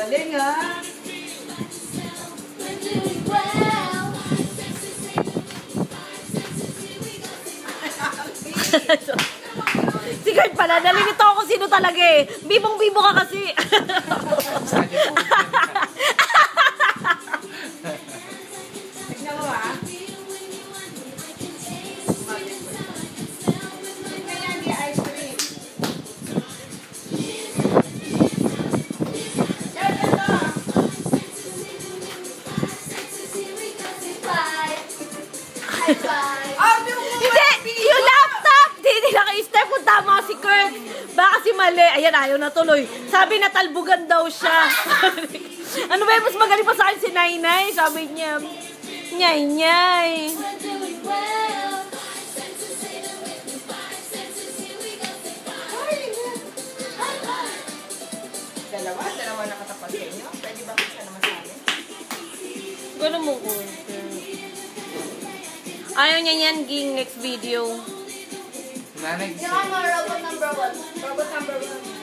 Galing ha. Si Kurt pala, nalilito ako sino talaga eh. Bibong-bibo ka kasi. Tignan mo ha. Hindi! Yung laptop! Hindi naka-step kung tama si Kurt. Baka si mali. Ayan, ayaw na tuloy. Sabi na talbugan daw siya. Ano ba yung mas magaling pa sa akin si Nainay? Sabi niya, nyay-nyay. Dalawa nakatapat sa inyo. Pwede ba isa naman sa amin? Gano'n mo ko. Ayaw niya yan, ging next video. Nanay, Yung robot number 1. Robot number 1.